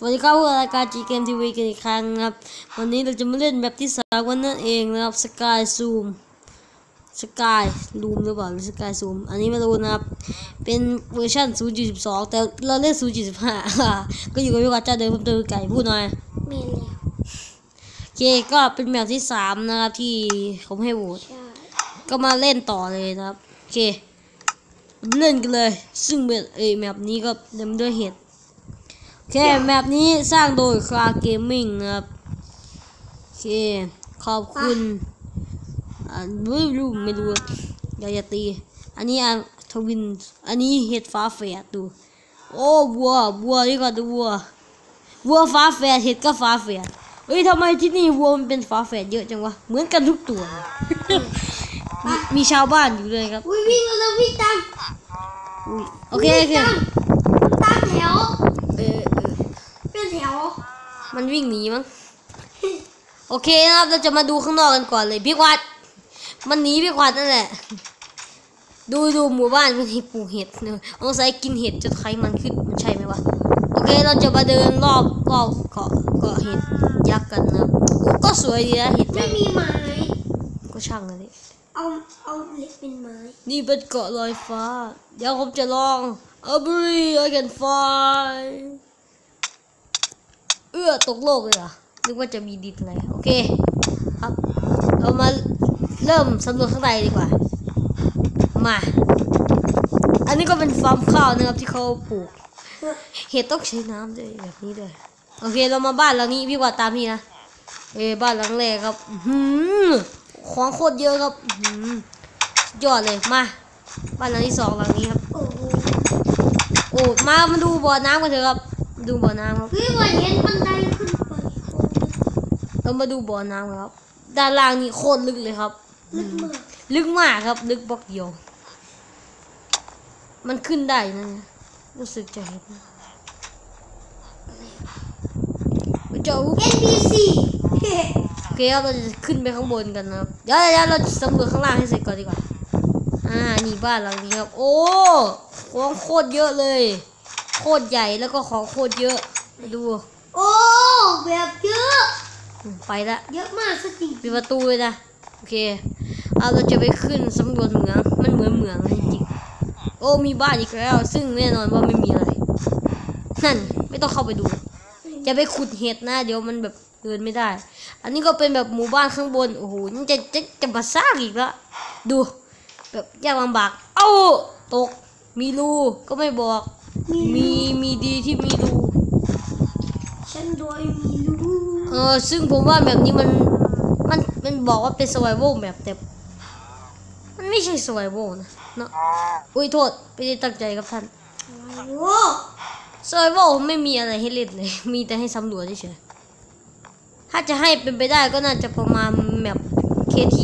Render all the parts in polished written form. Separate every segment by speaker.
Speaker 1: วัสดีครับรายการ G Game TV กันอีกครั้งครับวันนี้เราจะมาเล่นแบบที่3กันนั่นเองนะครับสกายซูมหรือเปล่าสกายซูมอันนี้ไม่รู้นะครับเป็นเวอร์ชัน 0.12 แต่เราเล่น 0.15 ก็อยู่กับพี่วัดเจ้าเดิมผมเจอไก่พูดหน่อย
Speaker 2: มีแล้ว
Speaker 1: โอเคก็เป็นแบบที่3นะครับที่ผมให้โหวตก็มาเล่นต่อเลยนะครับโอเคเล่นกันเลยซึ่งแบบนี้ก็เดิมด้วยเหตุโอเคแมปนี้สร้างโดยคลาเกมมิ่งนะครับโอเคขอบคุณไม่รู้อย่าตีอันนี้ทวินอันนี้เห็ดฟ้าแฝดดูโอ้วัวนี่ก็ดูวัวฟ้าแฝดเห็ดก็ฟ้าแฝดเฮ้ยทำไมที่นี่วัวมันเป็นฟ้าแฝดเยอะจังวะเหมือนกันทุกตัว มีชาวบ้านอยู่เลยครับ
Speaker 2: วิ่งแล้ววิ่งตาม
Speaker 1: โอเค
Speaker 2: ตามแถวเป็นแถว
Speaker 1: มันวิ่งหนีมั้งโอเคนะครับเราจะมาดูข้างนอกกันก่อนเลยพี่วัดมันหนีพี่วัดนั่นแหละดูหมู่บ้านมันปลูกเห็ดเนี่ยต้องใส่กินเห็ดจนไขมันขึ้นมันใช่ไหมวะโอเคเราจะมาเดินรอบเกาะเห็ดยักษ์กันนะก็สวยดีนะเห็ด
Speaker 2: ไม่มีไม้
Speaker 1: ก็ช่างเลย
Speaker 2: เอาเหล็กเป็นไม้
Speaker 1: นี่เป็นเกาะลอยฟ้าเดี๋ยวผมจะลองI can fly ตกโลกเลยเหรอนึกว่าจะมีดินอะไรโอเคครับเรามาเริ่มสำรวจข้างในดีกว่ามาอันนี้ก็เป็นฟาร์มข้าวนะครับที่เขาปลูกเห็ดต้องใช้น้ำด้วยแบบนี้ด้วยโอเคเรามาบ้านหลังนี้พี่ว่าตามพี่นะบ้านหลังแรกครับของโคตรเยอะครับยอดเลยมาบ้านหลังที่2หลังนี้ครับโอ้มาดูบ่อน้ำกันเถอะครับดูบ่อน้ำครับ
Speaker 2: พี่ว่าเห็นบันไดขึ้นไป
Speaker 1: เรามาดูบ่อน้ำครับด้านล่างนี่โคตรลึกเลยครับลึกมากครับลึกบล็อกเดียวมันขึ้นได้นะรู้สึกจะเห็นเจ้า
Speaker 2: NPC
Speaker 1: โอเคครับเราจะขึ้นไปข้างบนกันนะครับเดี๋ยวเราสำรวจข้างล่างให้เสร็จก่อนดีกว่านี่บ้านหลังนี้ครับโอ้ของโคตรเยอะเลยโคตรใหญ่แล้วก็ของโคตรเยอะมาดู
Speaker 2: โอ้แบบเยอะ
Speaker 1: ไปละ
Speaker 2: เยอะมากสติ
Speaker 1: ปิดประตูเลยนะโอเคเราจะไปขึ้นสำรวจเหมืองมันเหมือนเหมืองจริงๆโอ้มีบ้านอีกแล้วซึ่งแน่นอนว่าไม่มีอะไรนั่นไม่ต้องเข้าไปดูจะไปขุดเห็ดนะเดี๋ยวมันแบบเดินไม่ได้อันนี้ก็เป็นแบบหมู่บ้านข้างบนโอ้โหนี่จะมาสร้างอีกแล้วดูแบบยากลำบากตกมีรูก็ไม่บอกมีดีที่มีรู
Speaker 2: ฉันโดยมีรู
Speaker 1: ซึ่งผมว่าแบบนี้มันบอกว่าเป็น survival แบบแต่มันไม่ใช่ survival นะเนาะอุ้ยโทษไม่ได้ตั้งใจครับท่าน survival ไม่มีอะไรให้เล่นเลยมีแต่ให้สำรวจเฉยถ้าจะให้เป็นไปได้ก็น่าจะประมาณแบบเคที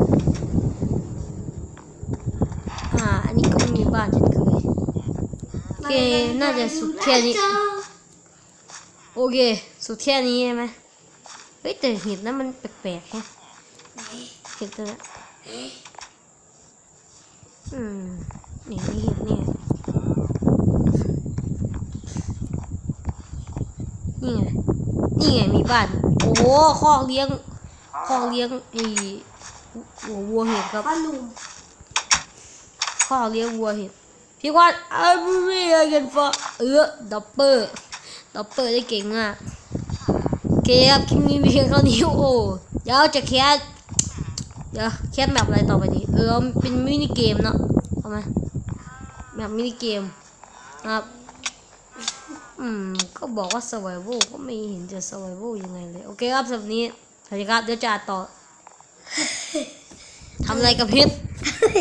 Speaker 1: อันนี้ก็ไม่มีบ้านเช่นเคยโอเคน่าจะสุดแค่นี้โอเคสุดแค่นี้ใช่ไหมเฮ้ยแต่เห็ดนั้นมันแปลกๆแฮะเห็ดตัวนี้นี่เห็ดนี่ไงมีบ้านโอ้คอกเลี้ยงวัวเห็ดครับคอกเลี้ยงวัวเห็ดพี่วัดกันฟ้าดับเบิลได้เก่งมากโอเคครับคลิปนี้เพียงเท่านี้โอ้เดี๋ยวจะแคสแบบอะไรต่อไปดีเป็นมินิเกมเนาะเอามาแบบมินิเกมครับก็บอกว่า survival ก็ไม่เห็นจะ survival ยังไงเลยโอเคครับสำหรับนี้สวัสดีครับเดี๋ยวจะต่อทำอะไรกับเพชร